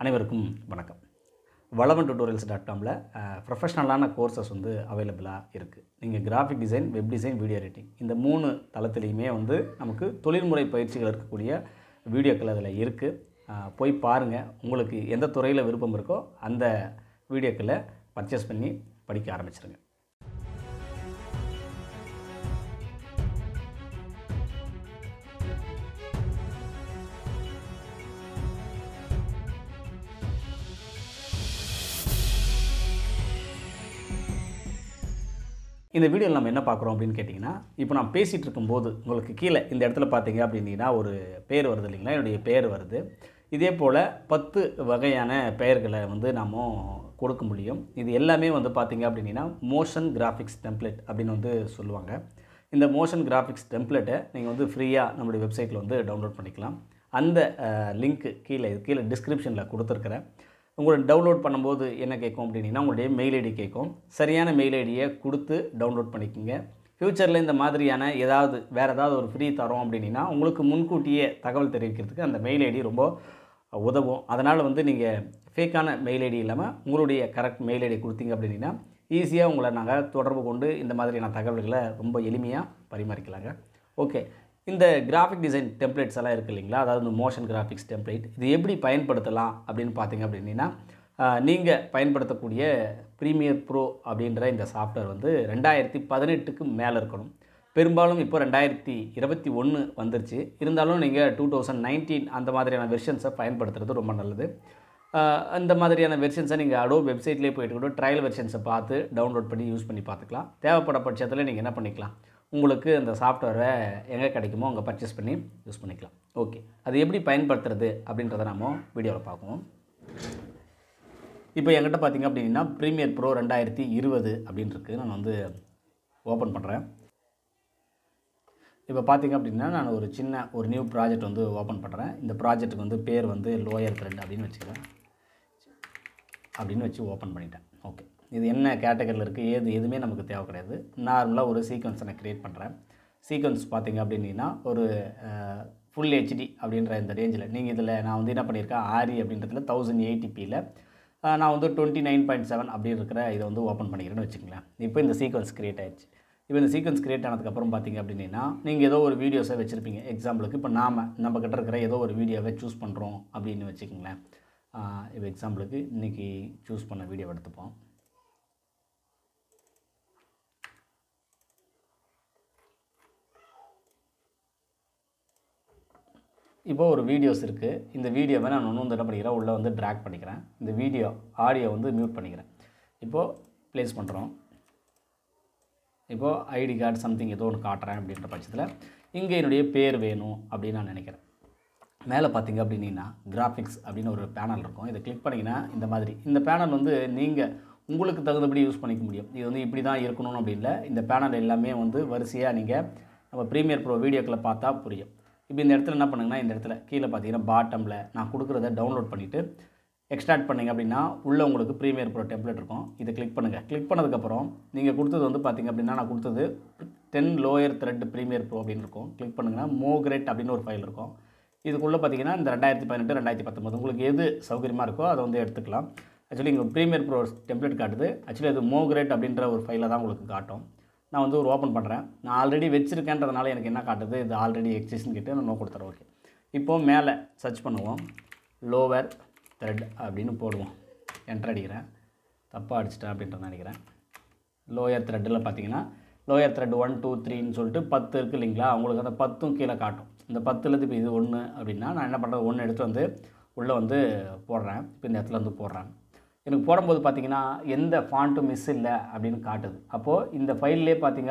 அனைவருக்கும் வணக்கம். valavan.tutorials.com ப்ரொஃபஷ்னலான courses வந்து அவைலபிளாக இருக்குது. நீங்கள் graphic design, web design, video editing இந்த 3 தளத்துலையுமே வந்து நமக்கு தொழில்முறை பயிற்சிகள் இருக்கக்கூடிய வீடியோக்கள் அதில் இருக்குது. போய் பாருங்கள். உங்களுக்கு எந்த துறையில் விருப்பம் இருக்கோ அந்த வீடியோக்களை பர்ச்சேஸ் பண்ணி படிக்க ஆரம்பிச்சிருங்க. இந்த வீடியோவில் நம்ம என்ன பார்க்குறோம் அப்படின்னு கேட்டிங்கன்னா, இப்போ நான் பேசிகிட்டு இருக்கும்போது உங்களுக்கு கீழே இந்த இடத்துல பார்த்தீங்க அப்படின்னா ஒரு பேர் வருது இல்லைங்களா, என்னுடைய பேர் வருது. இதே போல் 10 வகையான பெயர்களை வந்து நாம் கொடுக்க முடியும். இது எல்லாமே வந்து பார்த்திங்க அப்படின்னா மோஷன் கிராஃபிக்ஸ் டெம்ப்ளேட் அப்படின்னு வந்து சொல்லுவாங்க. இந்த மோஷன் கிராஃபிக்ஸ் டெம்ப்ளேட்டை நீங்கள் வந்து ஃப்ரீயாக நம்மளுடைய வெப்சைட்டில் வந்து டவுன்லோட் பண்ணிக்கலாம். அந்த லிங்க்கு கீழே டிஸ்கிரிப்ஷனில் கொடுத்துருக்குறேன். உங்களுக்கு டவுன்லோட் பண்ணும்போது என்ன கேட்கும் அப்படின்னா உங்களுடைய மெயில் ஐடி கேட்கும். சரியான மெயில் ஐடியை கொடுத்து டவுன்லோட் பண்ணிக்கோங்க. ஃப்யூச்சரில் இந்த மாதிரியான வேறு ஏதாவது ஒரு ஃப்ரீ தரோம் அப்படின்னா உங்களுக்கு முன்கூட்டியே தகவல் தெரிவிக்கிறதுக்கு அந்த மெயில் ஐடி ரொம்ப உதவும். அதனால் வந்து நீங்கள் ஃபேக்கான மெயில் ஐடி இல்லாமல் உங்களுடைய கரெக்ட் மெயில் ஐடி கொடுத்தீங்க அப்படின்னா ஈஸியாக உங்களை நாங்கள் தொடர்பு கொண்டு இந்த மாதிரியான தகவல்களை ரொம்ப எளிமையாக பரிமாறிக்கலாங்க. ஓகே, இந்த கிராஃபிக் டிசைன் டெம்ப்ளேட்ஸ் எல்லாம் இருக்குது இல்லைங்களா, அதாவது இந்த மோஷன் கிராஃபிக்ஸ் டெம்ப்ளேட் இது எப்படி பயன்படுத்தலாம் அப்படின்னு பார்த்தீங்க அப்படின்னா, நீங்கள் பயன்படுத்தக்கூடிய ப்ரீமியர் ப்ரோ அப்படின்ற இந்த சாஃப்ட்வேர் வந்து 2018க்கு மேலே இருக்கணும். பெரும்பாலும் இப்போ 2021 வந்துருச்சு. இருந்தாலும் நீங்கள் 2019 அந்த மாதிரியான வெர்ஷன்ஸை பயன்படுத்துகிறது ரொம்ப நல்லது. அந்த மாதிரியான வெர்ஷன்ஸை நீங்கள் Adobe வெப்சைட்லேயே போய்ட்டு கூட ட்ரையல் வெர்ஷன்ஸை பார்த்து டவுன்லோட் பண்ணி யூஸ் பண்ணி பார்த்துக்கலாம். தேவைப்பட பட்சத்தில் நீங்கள் என்ன பண்ணிக்கலாம், உங்களுக்கு அந்த சாஃப்ட்வேரை எங்கே கிடைக்குமோ அங்கே பர்ச்சேஸ் பண்ணி யூஸ் பண்ணிக்கலாம். ஓகே, அது எப்படி பயன்படுத்துறது அப்படின்றத நம்ம வீடியோவில் பார்க்குவோம். இப்போ என்கிட்ட பார்த்திங்க அப்படின்னா ப்ரீமியர் ப்ரோ 2020 அப்படின்னு இருக்குது. நான் வந்து ஓப்பன் பண்ணுறேன். இப்போ பார்த்திங்க அப்படின்னா நான் ஒரு நியூ ப்ராஜெக்ட் வந்து ஓப்பன் பண்ணுறேன். இந்த ப்ராஜெக்ட்டுக்கு வந்து பேர் வந்து லோயர் த்ரெட் அப்படின்னு வச்சுக்கிறேன். அப்படின்னு வச்சு ஓப்பன் பண்ணிட்டேன். ஓகே, இது என்ன கேட்டகரியில் இருக்குது எதுவுமே நமக்கு தேவை கிடையாது. நார்மலாக ஒரு சீக்வன்ஸை நான் க்ரியேட் பண்ணுறேன். சீக்வன்ஸ் பார்த்திங்க அப்படின்னா ஒரு ஃபுல் ஹெச்டி அப்படின்ற இந்த ரேஞ்சில் நீங்கள் இதில் நான் வந்து என்ன பண்ணியிருக்கேன், ஆரி அப்படின்றதுல 1080pயில் நான் வந்து 29.7 அப்படி இருக்கிற இதை வந்து ஓப்பன் பண்ணிக்கிறேன்னு வச்சுக்கங்களேன். இப்போ இந்த சீக்வன்ஸ் க்ரியேட் ஆகிடுச்சு. இப்போ இந்த சீக்வன்ஸ் க்ரியேட் ஆனதுக்கப்புறம் பார்த்திங்க அப்படின்னா நீங்கள் ஏதோ ஒரு வீடியோஸை வச்சுருப்பீங்க. எக்ஸாம்பிளுக்கு இப்போ நம்ம கிட்ட இருக்கிற ஏதோ ஒரு வீடியோவை சூஸ் பண்ணுறோம் அப்படின்னு வச்சுக்கோங்களேன். இப்போ எக்ஸாம்பிளுக்கு இன்றைக்கி சூஸ் பண்ண வீடியோ எடுத்துப்போம். இப்போது ஒரு வீடியோஸ் இருக்குது. இந்த வீடியோவை நான் இன்னும் என்ன பண்ணிக்கிறேன், உள்ளே வந்து ட்ராக் பண்ணிக்கிறேன். இந்த ஆடியோ வந்து மியூட் பண்ணிக்கிறேன். இப்போது ப்ளேஸ் பண்ணுறோம். இப்போது ஐடி கார்டு சம்திங் ஏதோ ஒன்று காட்டுறேன் அப்படின்ற பட்சத்தில் இங்கே என்னுடைய பேர் வேணும் அப்படின்னு நான் நினைக்கிறேன். மேலே பார்த்திங்க அப்படின்னா கிராஃபிக்ஸ் அப்படின்னு ஒரு பேனல் இருக்கும். இதை கிளிக் பண்ணிங்கன்னா இந்த பேனல் வந்து நீங்கள் உங்களுக்கு தகுந்தபடி யூஸ் பண்ணிக்க முடியும். இது வந்து இப்படி தான் இருக்கணும் அப்படின்னு இல்லை. இந்த பேனல் எல்லாமே வந்து வரிசையாக நீங்கள் நம்ம ப்ரீமியர் ப்ரோ வீடியோக்களை பார்த்தா புரியும். இப்போ இந்த இடத்துல என்ன பண்ணுங்கன்னா, இந்த இடத்துல கீழே பார்த்தீங்கன்னா பாட்டமில் நான் கொடுக்குறத டவுன்லோட் பண்ணிவிட்டு எக்ஸ்ட்ராக்ட் பண்ணிங்க அப்படின்னா உள்ளே உங்களுக்கு ப்ரீமியர் ப்ரோ டெம்ப்ளேட் இருக்கும். இதை கிளிக் பண்ணுங்கள். கிளிக் பண்ணதுக்கப்புறம் நீங்கள் கொடுத்தது வந்து பார்த்திங்க அப்படின்னா நான் கொடுத்தது 10 லோயர் த்ரெட் ப்ரீமியர் ப்ரோ அப்படின்னு இருக்கும். கிளிக் பண்ணுங்கன்னா மோக்ரெட் அப்படின்னு ஒரு ஃபைல் இருக்கும். இதுக்குள்ளே பார்த்திங்கன்னா இந்த 2018 2019 உங்களுக்கு எது சௌகரியமாக இருக்கோ அதை வந்து எடுத்துக்கலாம். ஆக்சுவலி இங்கே ப்ரீமியர் ப்ரோ டெம்ப்ளேட் காட்டுது. ஆக்சுவலி அது மோக்ரெட் அப்படின்ற ஒரு ஃபைலை தான் உங்களுக்கு காட்டும். நான் வந்து ஒரு ஓப்பன் பண்ணுறேன். நான் ஆல்ரெடி வச்சுருக்கேன்றதுனால எனக்கு என்ன காட்டுது, இது ஆல்ரெடி எக்ஸிஸ்ட்னு கிட்டே நான் நோ கொடுத்துறேன். ஓகே, இப்போது மேலே சர்ச் பண்ணுவோம். லோவர் த்ரெட் அப்படின்னு போடுவோம். என்டர் அடிக்கிறேன். தப்பாக அடிச்சிட்டேன் அப்படின்றத நினைக்கிறேன். லோயர் த்ரெட்டில் பார்த்தீங்கன்னா லோயர் த்ரெட் 1 2 3ன்னு சொல்லிட்டு 10 இருக்குது இல்லைங்களா, அவங்களுக்கு அந்த 10ம் கீழே காட்டும். இந்த 10லேருந்து இப்போ இது 1 அப்படின்னா நான் என்ன பண்ணுறது, 1 எடுத்து வந்து உள்ளே வந்து போடுறேன். இப்போ இந்த இடத்துல வந்து போடுறேன். எனக்கு போடும்போது பார்த்திங்கன்னா எந்த ஃபாண்ட்டும் மிஸ் இல்லை அப்படின்னு காட்டுது. அப்போது இந்த ஃபைல்லே பார்த்திங்க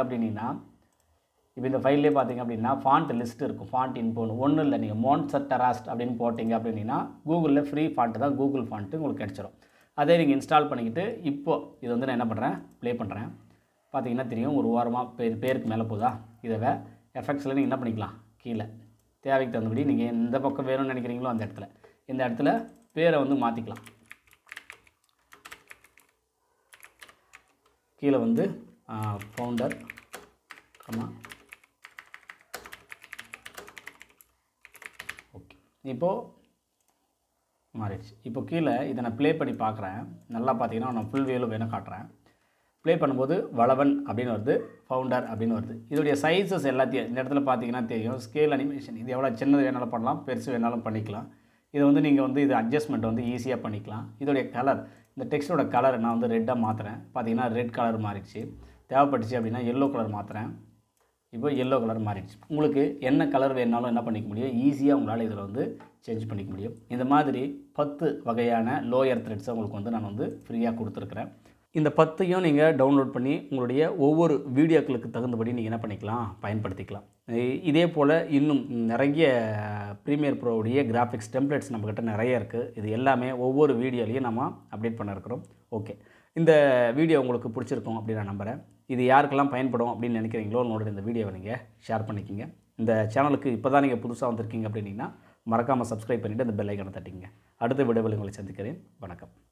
அப்படின்னா ஃபாண்ட் லிஸ்ட் இருக்கும். ஃபாண்ட் இன்போன்னு ஒன்றும் இல்லை. நீங்கள் மோன்சர்டராஸ்ட் அப்படின்னு போட்டிங்க அப்படின்னா கூகுளில் ஃப்ரீ ஃபாண்ட்டு தான், கூகுள் ஃபாண்ட்டு உங்களுக்கு கிடச்சிரும். அதே நீங்கள் இன்ஸ்டால் பண்ணிக்கிட்டு இப்போது இது வந்து நான் என்ன பண்ணுறேன், ப்ளே பண்ணுறேன். பார்த்திங்கன்னா தெரியும் ஒரு ஓரமாக பேருக்கு மேலே போதா. இதை எஃபெக்ட்ஸில் நீங்கள் என்ன பண்ணிக்கலாம், கீழே தேவைக்கு தகுந்தபடி நீங்கள் எந்த பக்கம் வேணும்னு நினைக்கிறீங்களோ இந்த இடத்துல பேரை வந்து மாற்றிக்கலாம். கீழே வந்து ஃபவுண்டர் ஓகே. இப்போது மாறிடுச்சு. இப்போ கீழே இதை நான் ப்ளே பண்ணி பார்க்குறேன். நல்லா பார்த்தீங்கன்னா நான் ஃபுல் வியூவில் வேணும் காட்டுறேன். ப்ளே பண்ணும்போது வளவன் அப்படின்னு வருது, ஃபவுண்டர் அப்படின்னு வருது. இதோடைய சைஸஸ் எல்லாத்தையும் இந்த இடத்துல பார்த்தீங்கன்னா தெரியும். ஸ்கேல் அனிமேஷன் இது எவ்வளோ சின்னது வேணாலும் பண்ணலாம், பெருசு வேணாலும் பண்ணிக்கலாம். இதை வந்து நீங்கள் வந்து இது அட்ஜஸ்ட்மெண்ட் வந்து ஈஸியாக பண்ணிக்கலாம். இதோடைய கலர், இந்த டெக்ஸ்ட்டோட கலர் நான் வந்து ரெட்டாக மாற்றுறேன். பார்த்தீங்கன்னா ரெட் கலர் மாறிடுச்சு. தேவைப்பட்டுச்சு அப்படின்னா எல்லோ கலர் மாற்றுறேன். இப்போ எல்லோ கலர் மாறிடுச்சு. உங்களுக்கு என்ன கலர் வேணாலும் என்ன பண்ணிக்க முடியும், ஈஸியாக உங்களால் இதில் வந்து சேஞ்ச் பண்ணிக்க முடியும். இந்த மாதிரி 10 வகையான லோயர் த்ரெட்ஸை உங்களுக்கு வந்து நான் வந்து ஃப்ரீயாக கொடுத்துருக்குறேன். இந்த 10யும் நீங்கள் டவுன்லோட் பண்ணி உங்களுடைய ஒவ்வொரு வீடியோக்களுக்கு தகுந்தபடி நீங்கள் என்ன பண்ணிக்கலாம், பயன்படுத்திக்கலாம். இதே போல் இன்னும் நிறைய ப்ரீமியர் ப்ரோவுடைய கிராஃபிக்ஸ் டெம்ப்ளேட்ஸ் நம்மக்கிட்ட நிறைய இருக்குது. இது எல்லாமே ஒவ்வொரு வீடியோலையும் நம்ம அப்டேட் பண்ண இருக்கிறோம். ஓகே, இந்த வீடியோ உங்களுக்கு பிடிச்சிருக்கும் அப்படின்னு நான் நம்புகிறேன். இது யாருக்கெல்லாம் பயன்படும் அப்படின்னு நினைக்கிறீங்களோ உங்களோட இந்த வீடியோவை நீங்கள் ஷேர் பண்ணிக்கிங்க. இந்த சேனலுக்கு இப்போ தான் நீங்கள் புதுசாக வந்திருக்கீங்க அப்படின்னா மறக்காமல் சப்ஸ்கிரைப் பண்ணிவிட்டு அந்த பெல் ஐக்கானை தட்டிங்க. அடுத்த வீடியோவில் உங்களை சந்திக்கிறேன். வணக்கம்.